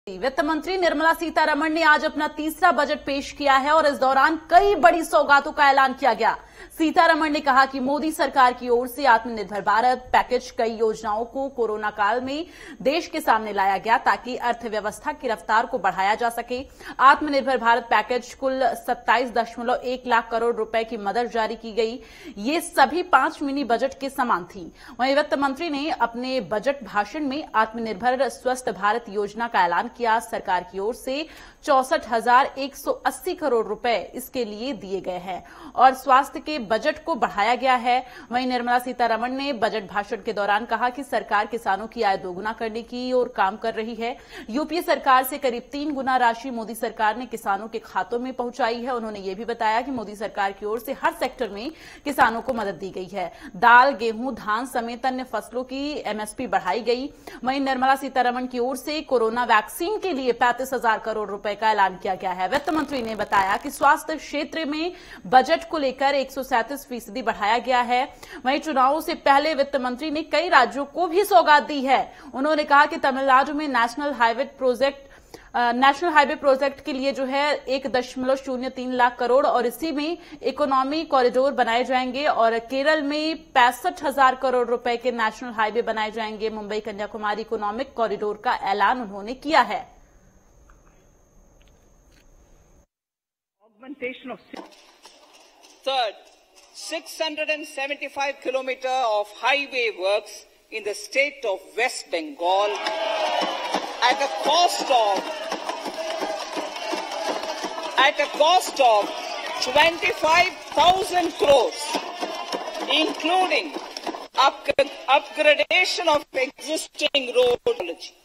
वित्त मंत्री निर्मला सीतारमण ने आज अपना तीसरा बजट पेश किया है और इस दौरान कई बड़ी सौगातों का ऐलान किया गया। सीतारमण ने कहा कि मोदी सरकार की ओर से आत्मनिर्भर भारत पैकेज कई योजनाओं को कोरोना काल में देश के सामने लाया गया ताकि अर्थव्यवस्था की रफ्तार को बढ़ाया जा सके। आत्मनिर्भर भारत पैकेज कुल 27.1 लाख करोड़ रुपए की मदद जारी की गई। ये सभी 5 मिनी बजट के समान थी। वहीं वित्त मंत्री ने अपने बजट भाषण में आत्मनिर्भर स्वस्थ भारत योजना का ऐलान किया। सरकार की ओर से 64,180 करोड़ रुपए इसके लिए दिए गए हैं और स्वास्थ्य के बजट को बढ़ाया गया है। वहीं निर्मला सीतारमण ने बजट भाषण के दौरान कहा कि सरकार किसानों की आय दोगुना करने की ओर काम कर रही है। यूपीए सरकार से करीब 3 गुना राशि मोदी सरकार ने किसानों के खातों में पहुंचाई है। उन्होंने ये भी बताया कि मोदी सरकार की ओर से हर सेक्टर में किसानों को मदद दी गई है। दाल, गेहूं, धान समेत अन्य फसलों की एमएसपी बढ़ाई गई। वहीं निर्मला सीतारमण की ओर से कोरोना वैक्सीन के लिए 35,000 करोड़ रुपए का ऐलान किया गया है। वित्त मंत्री ने बताया कि स्वास्थ्य क्षेत्र में बजट को लेकर 137% बढ़ाया गया है। वहीं चुनावों से पहले वित्त मंत्री ने कई राज्यों को भी सौगात दी है। उन्होंने कहा कि तमिलनाडु में नेशनल हाईवे प्रोजेक्ट के लिए जो है 1.03 लाख करोड़ और इसी में इकोनॉमी कॉरिडोर बनाए जाएंगे और केरल में 65,000 करोड़ रुपए के नेशनल हाईवे बनाए जाएंगे। मुंबई कन्याकुमारी इकोनॉमिक कॉरिडोर का ऐलान उन्होंने किया है। Third, 675 kilometers of highway works in the state of West Bengal at a cost of 25,000 crores, including upgradation of existing road technology.